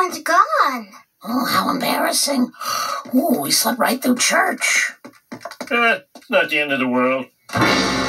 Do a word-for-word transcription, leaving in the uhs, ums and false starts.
Everyone's gone. Oh, how embarrassing. Oh, we slept right through church. Eh, it's not the end of the world.